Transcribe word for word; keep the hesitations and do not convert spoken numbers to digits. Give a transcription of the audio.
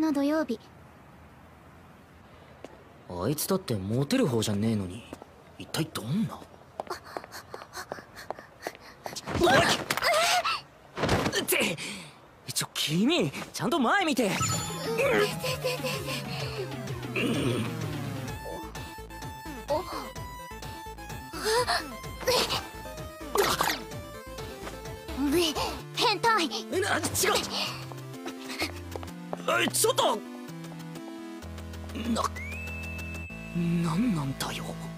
の土曜日。 あいつだってモテる方じゃねえのに、一体どんな。おいってちょ君ちゃんと前見て。 変態。 な、違う。え、ちょっとな、なんなんだよ。